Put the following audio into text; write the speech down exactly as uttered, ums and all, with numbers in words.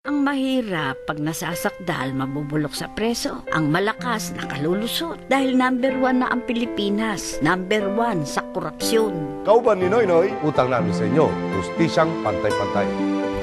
Ang mahirap pag nasasakdal, mabubulok sa preso. Ang malakas, nakalulusot. Dahil number one na ang Pilipinas. Number one sa korupsyon. Kauban ni Noy Noy, utang namin sa inyo, justisyang pantay-pantay.